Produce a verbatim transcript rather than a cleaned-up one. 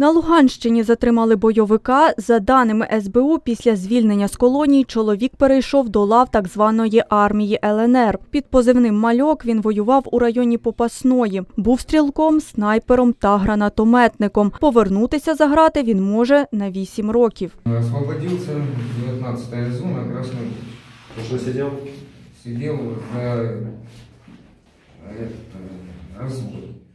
На Луганщині затримали бойовика. За даними ес бе у, після звільнення з колонії чоловік перейшов до лав так званої армії ел ен ер. Під позивним «Мальок» він воював у районі Попасної. Був стрілком, снайпером та гранатометником. Повернутися за грати він може на вісім років. Освободився, дев'ятнадцята зона, Красний. Що сидів? Сидів за розвод.